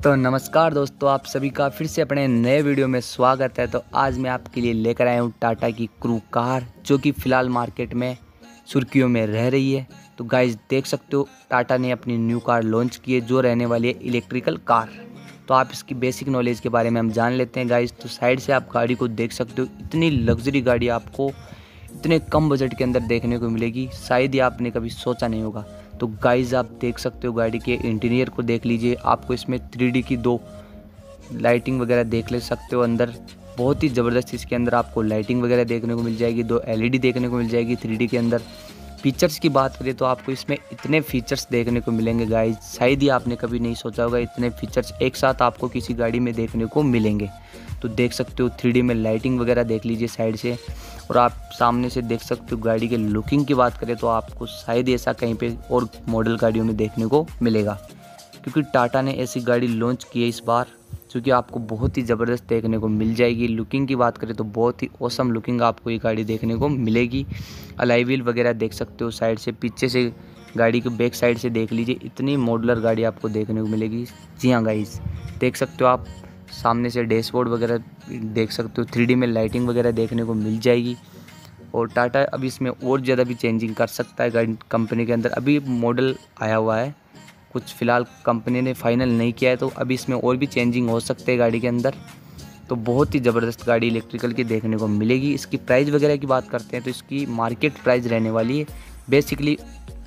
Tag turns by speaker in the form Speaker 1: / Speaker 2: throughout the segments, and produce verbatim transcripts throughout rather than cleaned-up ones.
Speaker 1: तो नमस्कार दोस्तों, आप सभी का फिर से अपने नए वीडियो में स्वागत है। तो आज मैं आपके लिए लेकर आया हूँ टाटा की क्रू कार, जो कि फ़िलहाल मार्केट में सुर्खियों में रह रही है। तो गाइस देख सकते हो, टाटा ने अपनी न्यू कार लॉन्च की है जो रहने वाली है इलेक्ट्रिकल कार। तो आप इसकी बेसिक नॉलेज के बारे में हम जान लेते हैं गाइस। तो साइड से आप गाड़ी को देख सकते हो, इतनी लग्जरी गाड़ी आपको इतने कम बजट के अंदर देखने को मिलेगी, शायद ही आपने कभी सोचा नहीं होगा। तो गाइस आप देख सकते हो, गाड़ी के इंटीरियर को देख लीजिए। आपको इसमें थ्री डी की दो लाइटिंग वगैरह देख ले सकते हो अंदर, बहुत ही ज़बरदस्त इसके अंदर आपको लाइटिंग वगैरह देखने को मिल जाएगी। दो एल ई डी देखने को मिल जाएगी थ्री डी के अंदर। फीचर्स की बात करें तो आपको इसमें इतने फीचर्स देखने को मिलेंगे गाइस, शायद ही आपने कभी नहीं सोचा होगा इतने फीचर्स एक साथ आपको किसी गाड़ी में देखने को मिलेंगे। तो देख सकते हो थ्री डी में लाइटिंग वगैरह देख लीजिए साइड से, और आप सामने से देख सकते हो। गाड़ी के लुकिंग की बात करें तो आपको शायद ऐसा कहीं पे और मॉडल गाड़ियों में देखने को मिलेगा, क्योंकि टाटा ने ऐसी गाड़ी लॉन्च की है इस बार, जो कि आपको बहुत ही ज़बरदस्त देखने को मिल जाएगी। लुकिंग की बात करें तो बहुत ही औसम लुकिंग आपको ये गाड़ी देखने को मिलेगी। अलाई व्हील वगैरह देख सकते हो साइड से, पीछे से गाड़ी के बैक साइड से देख लीजिए, इतनी मॉडुलर गाड़ी आपको देखने को मिलेगी। जी हाँ गाइस, देख सकते हो आप सामने से डैशबोर्ड वगैरह देख सकते हो, थ्री डी में लाइटिंग वगैरह देखने को मिल जाएगी। और टाटा अभी इसमें और ज़्यादा भी चेंजिंग कर सकता है गाड़ी कंपनी के अंदर। अभी मॉडल आया हुआ है, कुछ फ़िलहाल कंपनी ने फाइनल नहीं किया है, तो अभी इसमें और भी चेंजिंग हो सकते हैं गाड़ी के अंदर। तो बहुत ही ज़बरदस्त गाड़ी इलेक्ट्रिकल की देखने को मिलेगी। इसकी प्राइस वगैरह की बात करते हैं तो इसकी मार्केट प्राइस रहने वाली है बेसिकली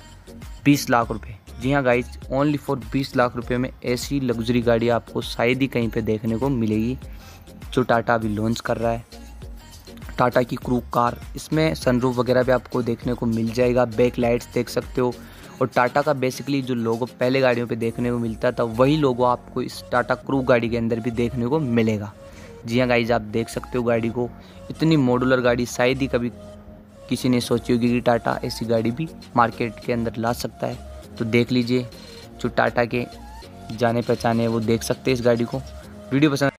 Speaker 1: बीस लाख रुपए। जी हाँ गाइज, ओनली फॉर बीस लाख रुपए में ऐसी लग्जरी गाड़ी आपको शायद ही कहीं पे देखने को मिलेगी, जो टाटा अभी लॉन्च कर रहा है। टाटा की क्रू कार, इसमें सनरूफ वगैरह भी आपको देखने को मिल जाएगा, बैक लाइट्स देख सकते हो। और टाटा का बेसिकली जो लोगो पहले गाड़ियों पे देखने को मिलता था, वही लोगो आपको इस टाटा क्रू गाड़ी के अंदर भी देखने को मिलेगा। जी हाँ गाइज, आप देख सकते हो गाड़ी को, इतनी मॉडुलर गाड़ी शायद ही कभी किसी ने सोची होगी कि टाटा ऐसी गाड़ी भी मार्केट के अंदर ला सकता है। तो देख लीजिए, जो टाटा के जाने पहचाने वो देख सकते हैं इस गाड़ी को। वीडियो पसंद